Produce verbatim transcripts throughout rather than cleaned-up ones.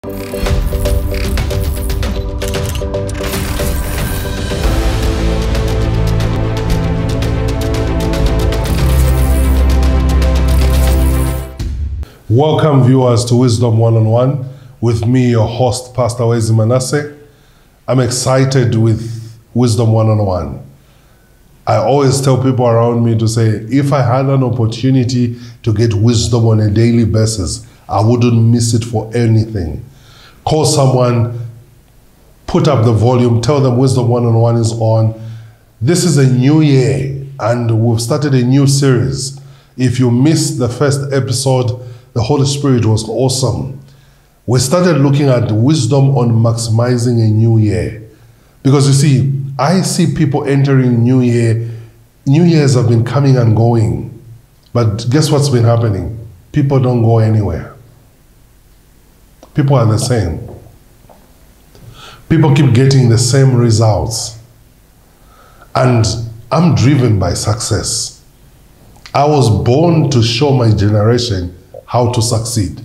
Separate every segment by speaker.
Speaker 1: Welcome viewers to Wisdom One-on-One with me, your host, Pastor Wezi Manasseh. I'm excited with Wisdom One-on-One. I always tell people around me to say, if I had an opportunity to get wisdom on a daily basis, I wouldn't miss it for anything. Call someone, put up the volume, tell them Wisdom One-on-One is on. This is a new year and we've started a new series. If you missed the first episode, the Holy Spirit was awesome. We started looking at wisdom on maximizing a new year. Because you see, I see people entering new year. New years have been coming and going. But guess what's been happening? People don't go anywhere. People are the same. People keep getting the same results. And I'm driven by success. I was born to show my generation how to succeed.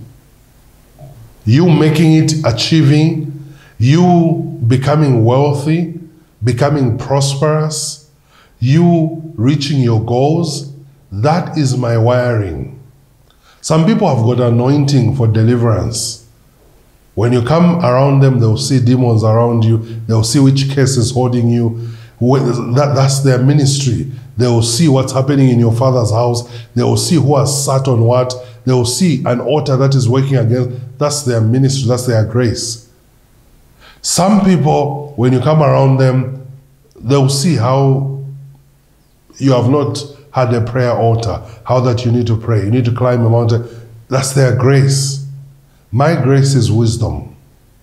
Speaker 1: You making it, achieving, you becoming wealthy, becoming prosperous, you reaching your goals, that is my wiring. Some people have got anointing for deliverance. When you come around them, they'll see demons around you, they'll see which case is holding you. That, that's their ministry. They will see what's happening in your father's house. They will see who has sat on what. They will see an altar that is working against. That's their ministry. That's their grace. Some people, when you come around them, they'll see how you have not had a prayer altar, how that you need to pray. You need to climb a mountain. That's their grace. My grace is wisdom.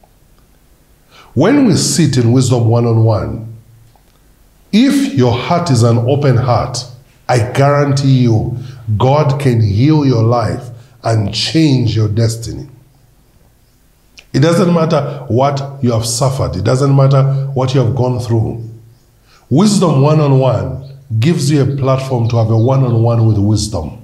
Speaker 1: When we sit in Wisdom One-on-One, if your heart is an open heart, I guarantee you, God can heal your life and change your destiny. It doesn't matter what you have suffered. It doesn't matter what you have gone through. Wisdom One-on-One gives you a platform to have a one-on-one with wisdom.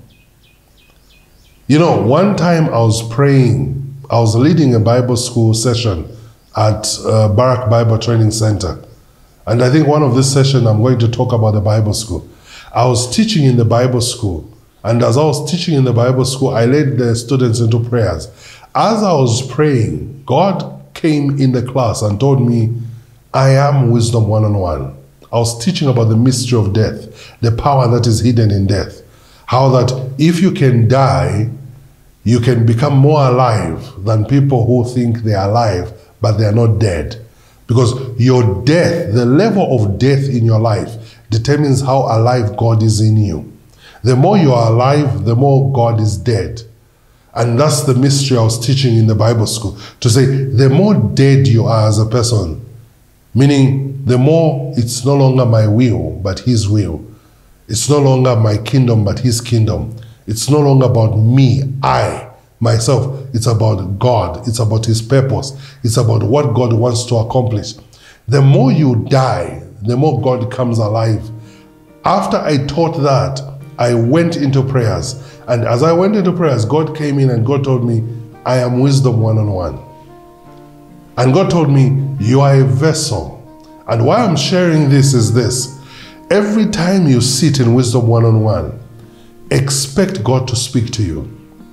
Speaker 1: You know, one time I was praying, I was leading a Bible school session at uh, Barak Bible Training Center. And I think one of this session, I'm going to talk about the Bible school. I was teaching in the Bible school. And as I was teaching in the Bible school, I led the students into prayers. As I was praying, God came in the class and told me, I am Wisdom One-on-One. I was teaching about the mystery of death, the power that is hidden in death. How that if you can die, you can become more alive than people who think they are alive, but they are not dead. Because your death, the level of death in your life determines how alive God is in you. The more you are alive, the more God is dead. And that's the mystery I was teaching in the Bible school. To say, the more dead you are as a person, meaning the more it's no longer my will, but His will. It's no longer my kingdom, but His kingdom. It's no longer about me, I, myself. It's about God. It's about His purpose. It's about what God wants to accomplish. The more you die, the more God comes alive. After I taught that, I went into prayers. And as I went into prayers, God came in and God told me, I am Wisdom One-on-One. And God told me, you are a vessel. And why I'm sharing this is this. Every time you sit in Wisdom One-on-One, expect God to speak to you.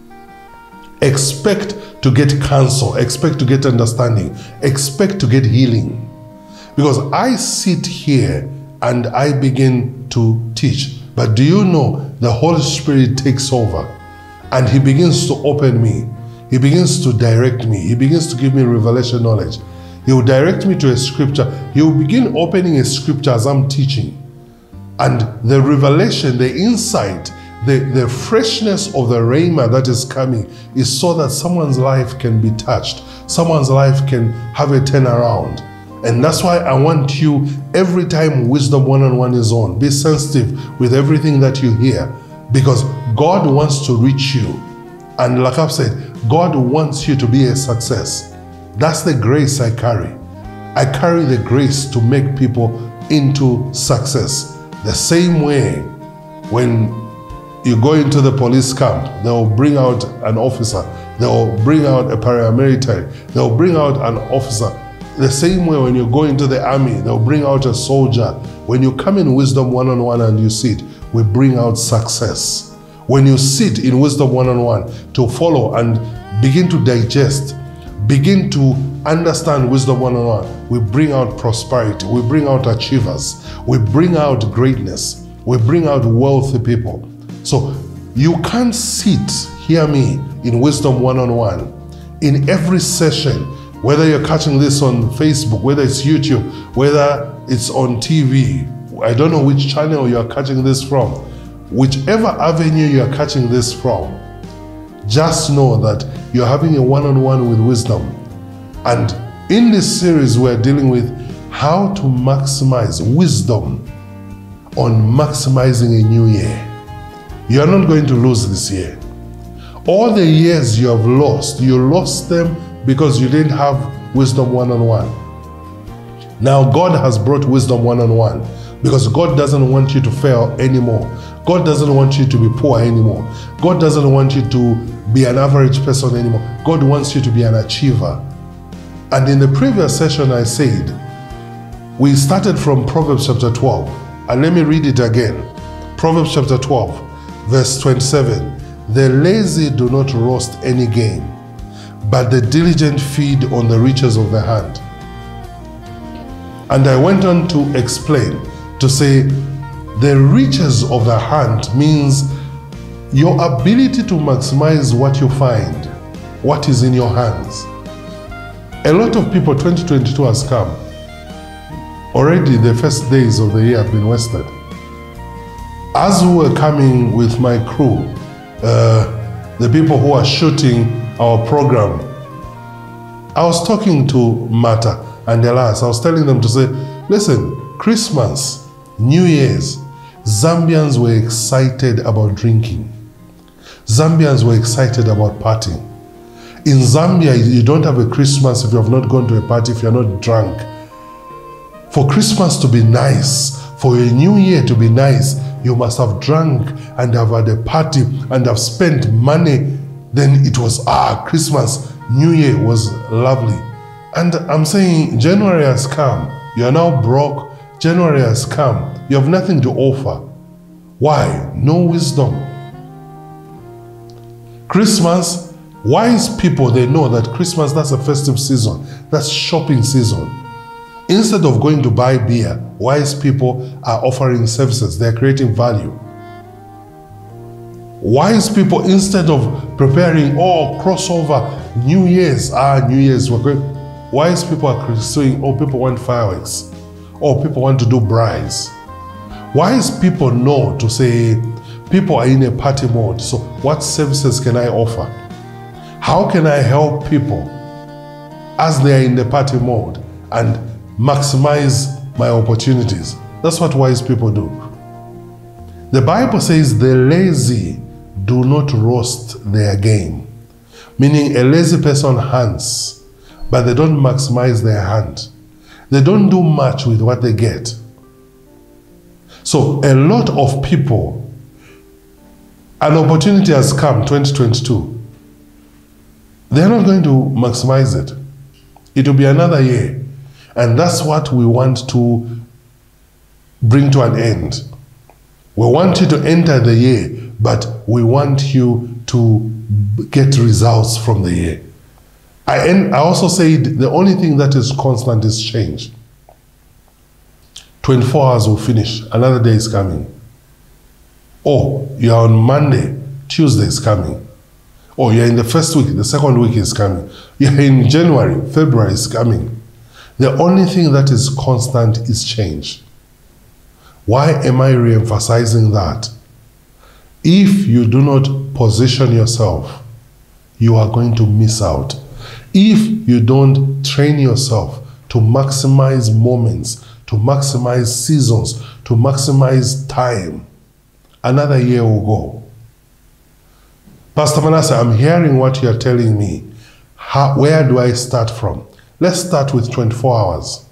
Speaker 1: Expect to get counsel. Expect to get understanding. Expect to get healing. Because I sit here and I begin to teach. But do you know the Holy Spirit takes over and He begins to open me. He begins to direct me. He begins to give me revelation knowledge. He will direct me to a scripture. He will begin opening a scripture as I'm teaching. And the revelation, the insight, The, the freshness of the rhema that is coming is so that someone's life can be touched. Someone's life can have a turnaround. And that's why I want you, every time Wisdom One-on-One is on, be sensitive with everything that you hear. Because God wants to reach you. And like I've said, God wants you to be a success. That's the grace I carry. I carry the grace to make people into success. The same way when you go into the police camp, they will bring out an officer They'll bring out a paramilitary. They'll bring out an officer. The same way when you go into the army, they'll bring out a soldier. When you come in Wisdom one-on-one and you sit, we bring out success. When you sit in Wisdom one-on-one to follow and begin to digest, begin to understand Wisdom one-on-one, we bring out prosperity, we bring out achievers, we bring out greatness, we bring out wealthy people. So you can't sit, hear me, in Wisdom one-on-one. In every session, whether you're catching this on Facebook, whether it's YouTube, whether it's on T V, I don't know which channel you're catching this from, whichever avenue you're catching this from, just know that you're having a one-on-one with wisdom. And in this series, we're dealing with how to maximize wisdom on maximizing a new year. You're not going to lose this year. All the years you have lost, you lost them because you didn't have wisdom one-on-one. Now God has brought wisdom one-on-one because God doesn't want you to fail anymore. God doesn't want you to be poor anymore. God doesn't want you to be an average person anymore. God wants you to be an achiever. And in the previous session I said, we started from Proverbs chapter twelve. And let me read it again. Proverbs chapter twelve, verse twenty-seven. The lazy do not roast any game, but the diligent feed on the riches of the hand. And I went on to explain, to say, the riches of the hand means your ability to maximize what you find, what is in your hands. A lot of people, twenty twenty-two has come. Already the first days of the year have been wasted. As we were coming with my crew, uh, the people who are shooting our program, I was talking to Mata and Elias. I was telling them to say, listen, Christmas, New Year's, Zambians were excited about drinking. Zambians were excited about partying. In Zambia, you don't have a Christmas if you have not gone to a party, if you're not drunk. For Christmas to be nice, for a new year to be nice, you must have drunk and have had a party and have spent money. Then it was, ah, Christmas, New Year was lovely. And I'm saying January has come. You are now broke. January has come. You have nothing to offer. Why? No wisdom. Christmas, wise people, they know that Christmas, that's a festive season. That's shopping season. Instead of going to buy beer, wise people are offering services. They're creating value. Wise people, instead of preparing, oh, crossover, New Year's, ah, New Year's, we're going. Wise people are saying, oh, people want fireworks. Oh, people want to do brides. Wise people know to say, people are in a party mode. So what services can I offer? How can I help people as they are in the party mode and maximize my opportunities? That's what wise people do. The Bible says the lazy do not roast their game. Meaning a lazy person hunts, but they don't maximize their hand. They don't do much with what they get. So a lot of people, an opportunity has come, twenty twenty-two. They're not going to maximize it. It will be another year. And that's what we want to bring to an end. We want you to enter the year, but we want you to get results from the year. I, and I also said the only thing that is constant is change. twenty-four hours will finish, another day is coming. Oh, you're on Monday, Tuesday is coming. Oh, you're in the first week, the second week is coming. You're in January, February is coming. The only thing that is constant is change. Why am I re-emphasizing that? If you do not position yourself, you are going to miss out. If you don't train yourself to maximize moments, to maximize seasons, to maximize time, another year will go. Pastor Manasseh, I'm hearing what you're telling me. How, where do I start from? Let's start with twenty-four hours.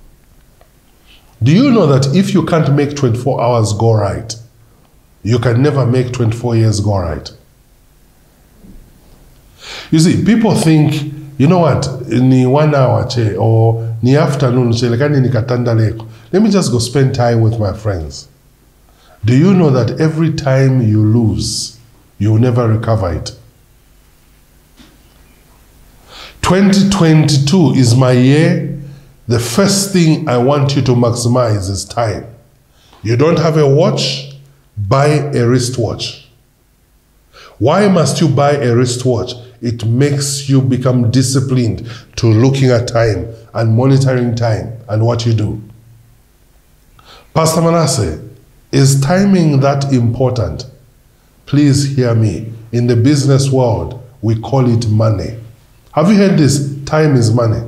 Speaker 1: Do you know that if you can't make twenty-four hours go right, you can never make twenty-four years go right? You see, people think, you know what, ni one hour che, or ni afternoon che, lekani ni katanda leko. Let me just go spend time with my friends. Do you know that every time you lose, you will never recover it? twenty twenty-two is my year. The first thing I want you to maximize is time. You don't have a watch, buy a wristwatch. Why must you buy a wristwatch? It makes you become disciplined to looking at time and monitoring time and what you do. Pastor Manasseh, is timing that important? Please hear me. In the business world, we call it money. Have you heard this? Time is money.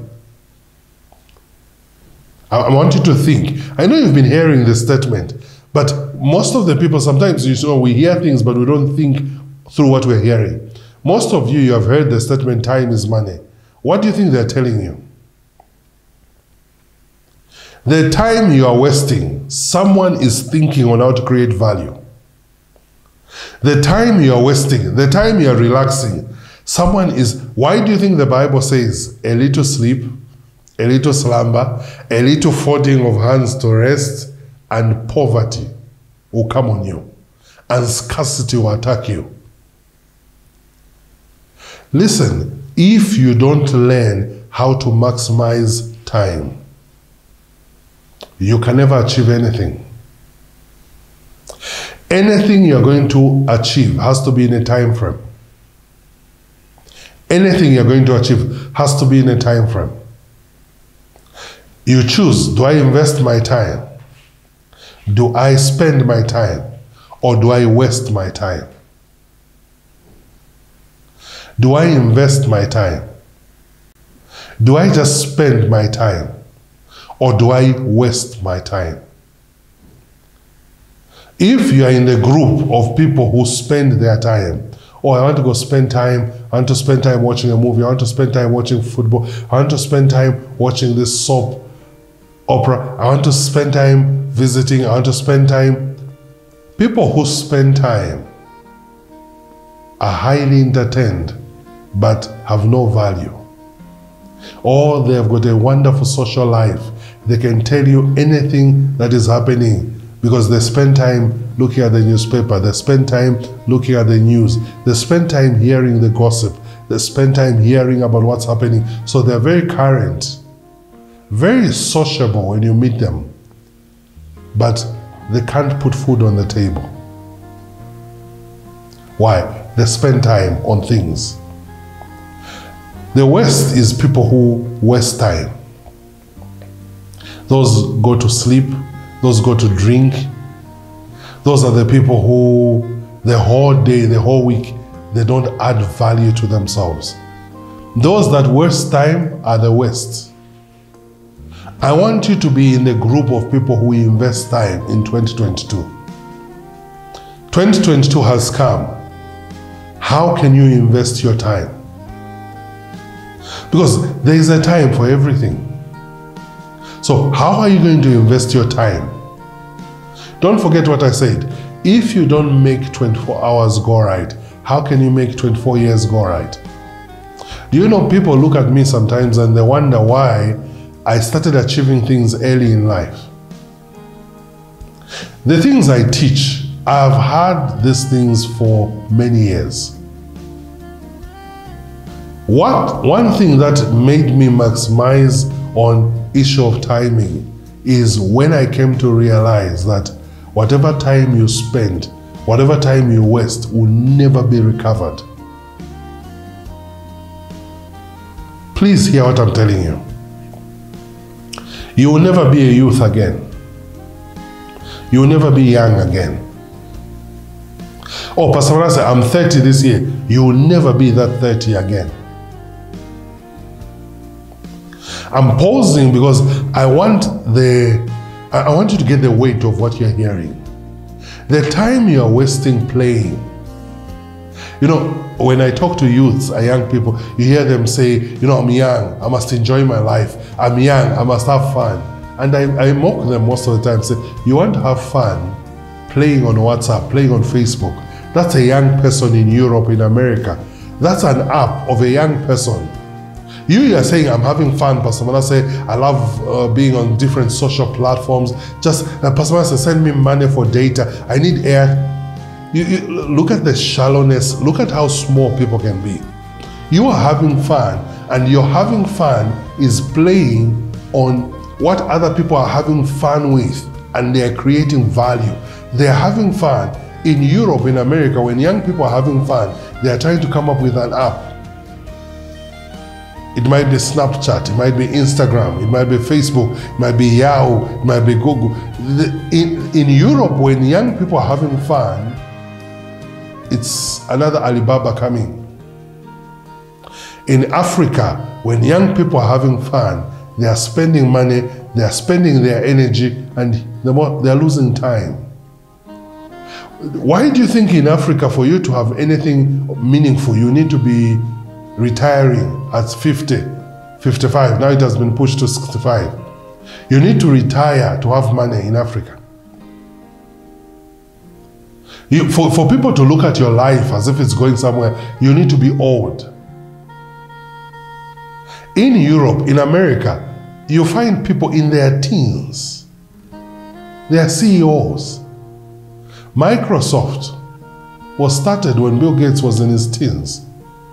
Speaker 1: I want you to think. I know you've been hearing this statement, but most of the people, sometimes you know, we hear things, but we don't think through what we're hearing. Most of you, you have heard the statement, time is money. What do you think they're telling you? The time you are wasting, someone is thinking on how to create value. The time you are wasting, the time you are relaxing, someone is, why do you think the Bible says a little sleep, a little slumber, a little folding of hands to rest, and poverty will come on you, and scarcity will attack you? Listen, if you don't learn how to maximize time, you can never achieve anything. Anything you're going to achieve has to be in a time frame. Anything you're going to achieve has to be in a time frame. You choose, do I invest my time? Do I spend my time? Or do I waste my time? Do I invest my time? Do I just spend my time? Or do I waste my time? If you are in the group of people who spend their time, oh, I want to go spend time, I want to spend time watching a movie, I want to spend time watching football, I want to spend time watching this soap opera, I want to spend time visiting, I want to spend time. People who spend time are highly entertained, but have no value. Or they have got a wonderful social life. They can tell you anything that is happening because they spend time looking at the newspaper, they spend time looking at the news, they spend time hearing the gossip, they spend time hearing about what's happening. So they're very current, very sociable when you meet them, but they can't put food on the table. Why? They spend time on things. The West is people who waste time. Those go to sleep, those go to drink. Those are the people who the whole day, the whole week, they don't add value to themselves. Those that waste time are the West. I want you to be in the group of people who invest time in twenty twenty-two. twenty twenty-two has come. How can you invest your time? Because there is a time for everything. So how are you going to invest your time? Don't forget what I said. If you don't make twenty-four hours go right, how can you make twenty-four years go right? Do you know, people look at me sometimes and they wonder why I started achieving things early in life. The things I teach, I've had these things for many years. What, one thing that made me maximize on issue of timing is when I came to realize that whatever time you spend, whatever time you waste will never be recovered. Please hear what I'm telling you. You will never be a youth again. You will never be young again. Oh, Pastor Manasseh, I'm thirty this year. You will never be that thirty again. I'm pausing because I want the, I want you to get the weight of what you're hearing. The time you're wasting playing. You know, when I talk to youths, or young people, you hear them say, you know, I'm young, I must enjoy my life. I'm young, I must have fun. And I, I mock them most of the time, say, you want to have fun playing on WhatsApp, playing on Facebook. That's a young person in Europe, in America. That's an app of a young person. You, you are saying, I'm having fun, Pastor Manasseh. I love uh, being on different social platforms. Just, uh, Pastor Manasseh, send me money for data. I need air. You, you, look at the shallowness. Look at how small people can be. You are having fun, and your having fun is playing on what other people are having fun with, and they are creating value. They are having fun. In Europe, in America, when young people are having fun, they are trying to come up with an app. It might be Snapchat, it might be Instagram, it might be Facebook, it might be Yahoo, it might be Google. The, in, in Europe, when young people are having fun, it's another Alibaba coming. In Africa, when young people are having fun, they are spending money, they are spending their energy, and they are losing time. Why do you think in Africa, for you to have anything meaningful, you need to be retiring at fifty, fifty-five? Now it has been pushed to sixty-five. You need to retire to have money in Africa. You, for, for people to look at your life as if it's going somewhere, you need to be old. In Europe, in America, you find people in their teens. They are C E Os. Microsoft was started when Bill Gates was in his teens.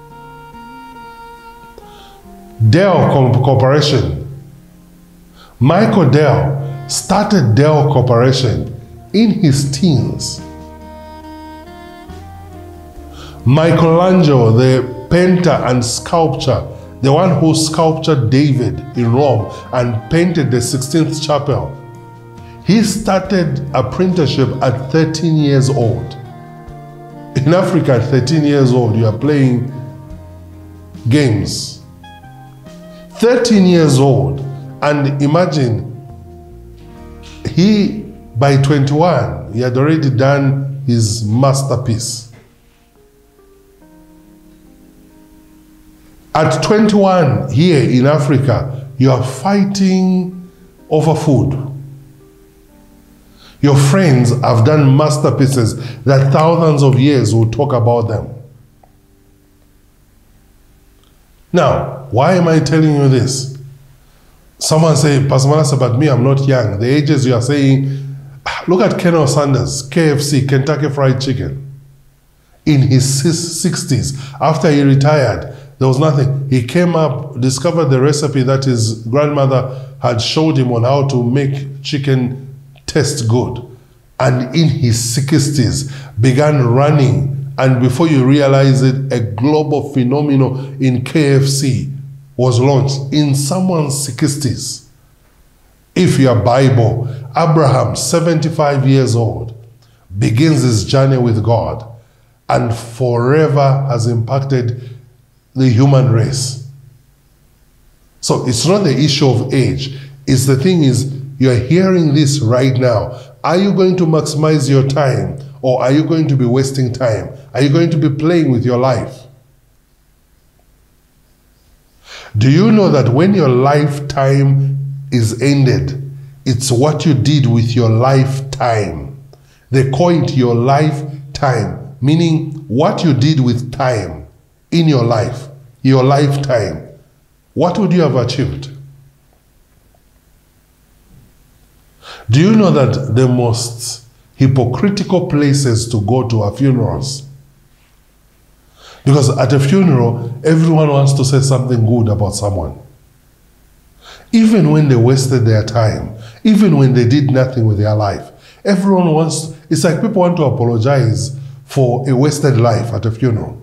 Speaker 1: Dell Corporation. Michael Dell started Dell Corporation in his teens. Michelangelo, the painter and sculptor, the one who sculptured David in Rome and painted the Sixteenth Chapel, he started apprenticeship at thirteen years old. In Africa, at thirteen years old, you are playing games. thirteen years old. And imagine, he, by twenty-one, he had already done his masterpiece. At twenty-one, here in Africa, you are fighting over food. Your friends have done masterpieces that thousands of years will talk about them. Now, why am I telling you this? Someone say, Pastor Manasseh, but me, I'm not young. The ages you are saying, look at Colonel Sanders, K F C, Kentucky Fried Chicken. In his sixties, after he retired, there was nothing. He came up, discovered the recipe that his grandmother had showed him on how to make chicken taste good. And in his sixties, began running. And before you realize it, a global phenomenon in K F C was launched in someone's sixties. If you are Bible, Abraham, seventy-five years old, begins his journey with God and forever has impacted the human race. So it's not the issue of age. It's the thing is, you're hearing this right now. Are you going to maximize your time, or are you going to be wasting time? Are you going to be playing with your life? Do you know that when your lifetime is ended, it's what you did with your lifetime? They call it your lifetime, meaning what you did with time in your life, your lifetime. What would you have achieved? Do you know that the most hypocritical places to go to are funerals? Because at a funeral, everyone wants to say something good about someone. Even when they wasted their time, even when they did nothing with their life, everyone wants, it's like people want to apologize for a wasted life at a funeral.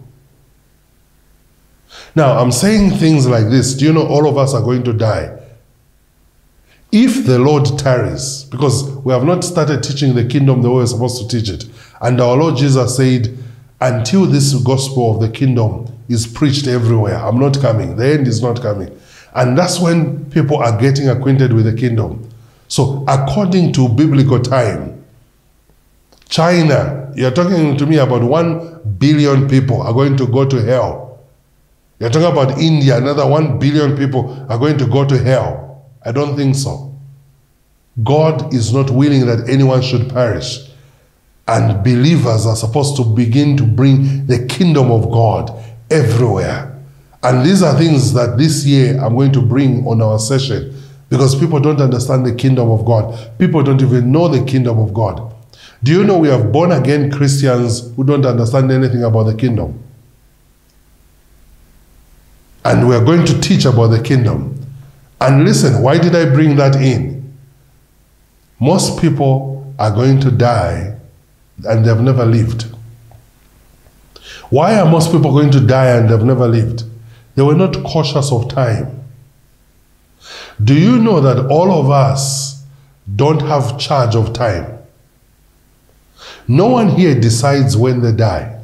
Speaker 1: Now, I'm saying things like this. Do you know all of us are going to die? If the Lord tarries, because we have not started teaching the kingdom the way we're supposed to teach it. And our Lord Jesus said, until this gospel of the kingdom is preached everywhere, I'm not coming. The end is not coming. And that's when people are getting acquainted with the kingdom. So according to biblical time, China, you're talking to me about one billion people are going to go to hell. You're talking about India, another one billion people are going to go to hell. I don't think so. God is not willing that anyone should perish. And believers are supposed to begin to bring the kingdom of God everywhere. And these are things that this year I'm going to bring on our session, because people don't understand the kingdom of God. People don't even know the kingdom of God. Do you know we have born again Christians who don't understand anything about the kingdom? And we are going to teach about the kingdom. And listen, why did I bring that in? Most people are going to die and they've never lived. Why are most people going to die and they've never lived? They were not cautious of time. Do you know that all of us don't have charge of time? No one here decides when they die.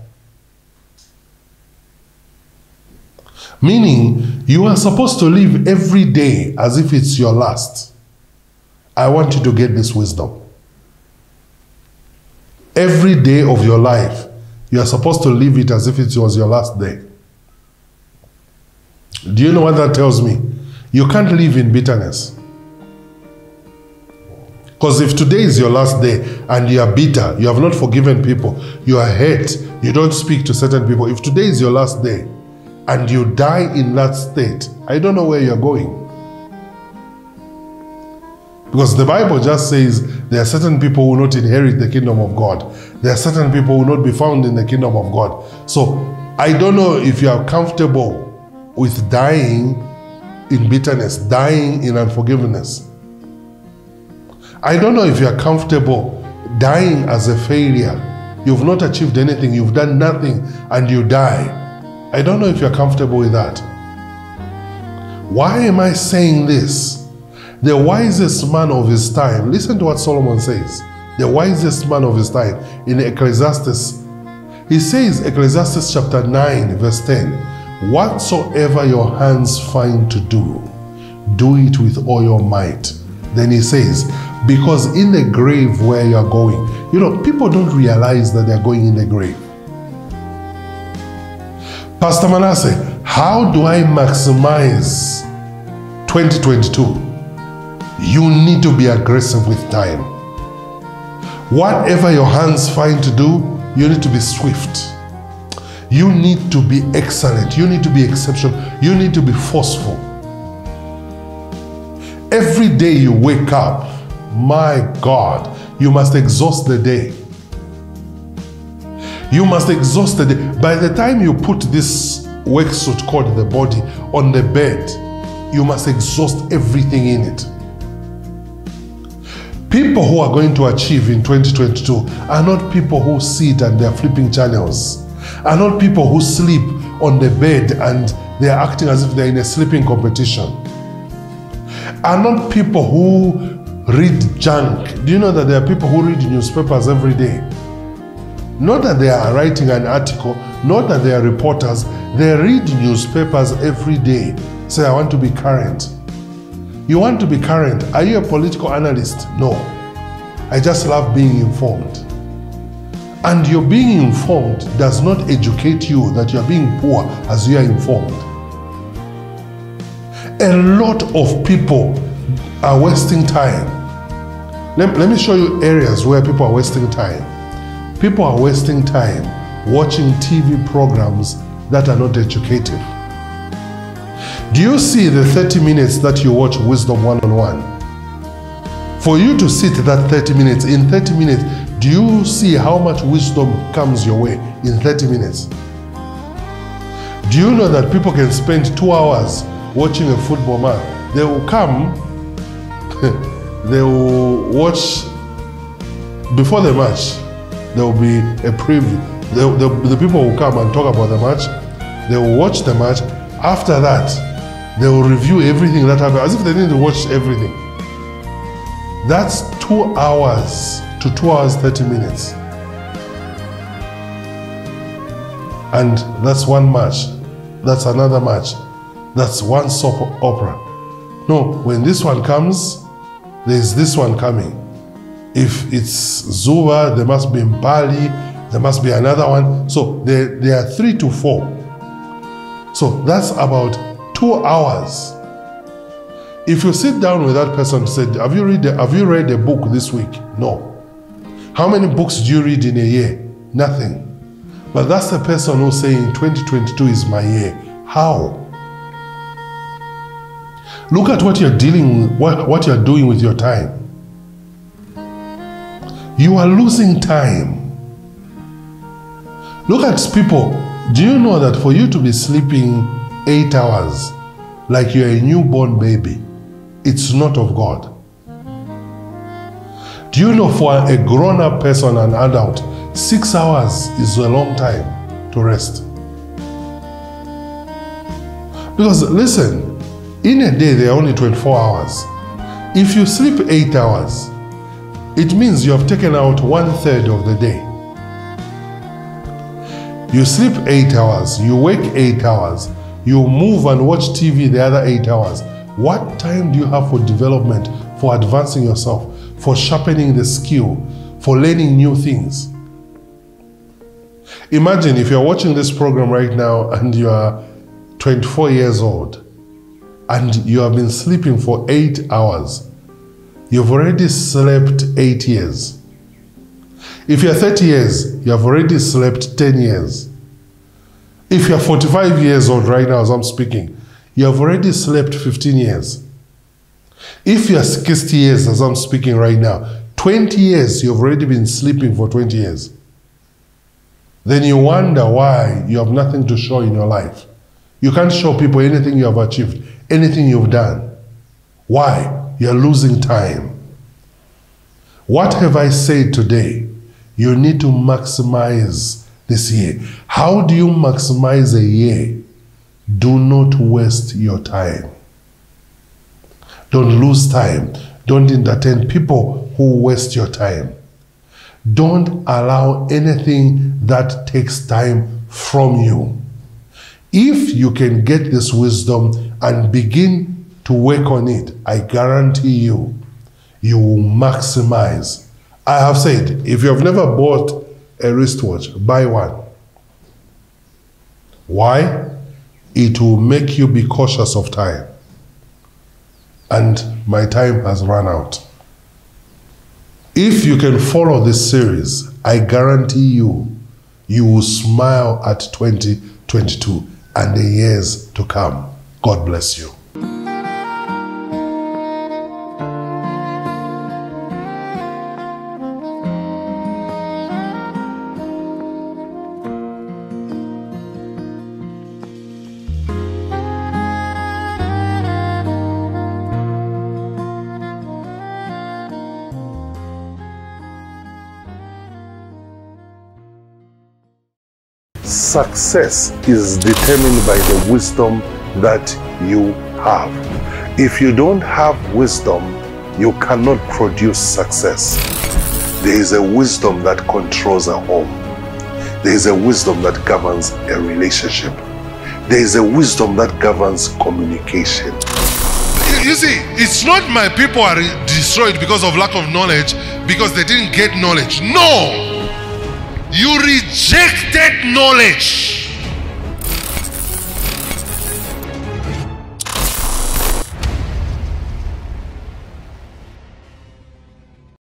Speaker 1: Meaning, you are supposed to live every day as if it's your last. I want you to get this wisdom. Every day of your life, you are supposed to live it as if it was your last day. Do you know what that tells me? You can't live in bitterness. Because if today is your last day and you are bitter, you have not forgiven people, you are hurt, you don't speak to certain people. If today is your last day and you die in that state, I don't know where you're going. Because the Bible just says there are certain people who will not inherit the kingdom of God. There are certain people who will not be found in the kingdom of God. So I don't know if you are comfortable with dying in bitterness, dying in unforgiveness. I don't know if you are comfortable dying as a failure. You've not achieved anything, you've done nothing, and you die. I don't know if you're comfortable with that. Why am I saying this? The wisest man of his time, listen to what Solomon says. The wisest man of his time in Ecclesiastes. He says, Ecclesiastes chapter nine, verse ten, whatsoever your hands find to do, do it with all your might. Then he says, because in the grave where you are going, you know, people don't realize that they're going in the grave. Pastor Manasseh, how do I maximize twenty twenty-two? You need to be aggressive with time. Whatever your hands find to do, you need to be swift. You need to be excellent. You need to be exceptional. You need to be forceful. Every day you wake up, my God, you must exhaust the day. You must exhaust the day. By the time you put this work suit called the body on the bed, you must exhaust everything in it. People who are going to achieve in twenty twenty-two are not people who sit and they're flipping channels, are not people who sleep on the bed and they're acting as if they're in a sleeping competition, are not people who read junk. Do you know that there are people who read newspapers every day? Not that they are writing an article, not that they are reporters, they read newspapers every day. Say, I want to be current. You want to be current. Are you a political analyst? No. I just love being informed. And your being informed does not educate you that you are being poor as you are informed. A lot of people are wasting time. Let, let me show you areas where people are wasting time. People are wasting time watching T V programs that are not educative. Do you see the thirty minutes that you watch Wisdom one-on-one? For you to sit that thirty minutes, in thirty minutes, do you see how much wisdom comes your way in thirty minutes? Do you know that people can spend two hours watching a football match? They will come, they will watch, before the match, there will be a preview. The, the, the people will come and talk about the match. They will watch the match. After that, they will review everything that happened, as if they didn't watch everything. That's two hours to two hours, thirty minutes. And that's one match. That's another match. That's one soap opera. No, when this one comes, there's this one coming. If it's Zuba, there must be Mpali, there must be another one. So there, there are three to four. So that's about two hours. If you sit down with that person and say, have you read, have you read a book this week? No. How many books do you read in a year? Nothing. But that's the person who's saying twenty twenty-two is my year. How? Look at what you're dealing with, what, what you're doing with your time. You are losing time. Look at people. Do you know that for you to be sleeping eight hours like you're a newborn baby, it's not of God? Do you know for a grown-up person, an adult, six hours is a long time to rest? Because listen, in a day there are only twenty-four hours. If you sleep eight hours, it means you have taken out one third of the day. You sleep eight hours, you wake eight hours, you move and watch T V the other eight hours. What time do you have for development, for advancing yourself, for sharpening the skill, for learning new things? Imagine if you're watching this program right now and you are twenty-four years old and you have been sleeping for eight hours. You've already slept eight years. If you're thirty years, you have already slept ten years. If you're forty-five years old right now as I'm speaking, you have already slept fifteen years. If you're sixty years as I'm speaking right now, twenty years, you've already been sleeping for twenty years. Then you wonder why you have nothing to show in your life. You can't show people anything you have achieved, anything you've done. Why? You're losing time. What have I said today? You need to maximize this year. How do you maximize a year? Do not waste your time. Don't lose time. Don't entertain people who waste your time. Don't allow anything that takes time from you. If you can get this wisdom and begin to work on it, I guarantee you, you will maximize. I have said, if you have never bought a wristwatch, buy one. Why? It will make you be cautious of time. And my time has run out. If you can follow this series, I guarantee you, you will smile at twenty twenty-two and the years to come. God bless you. Success is determined by the wisdom that you have. If you don't have wisdom, you cannot produce success. There is a wisdom that controls a home. There is a wisdom that governs a relationship. There is a wisdom that governs communication. You see, it's not my people are destroyed because of lack of knowledge, because they didn't get knowledge. No! You rejected knowledge.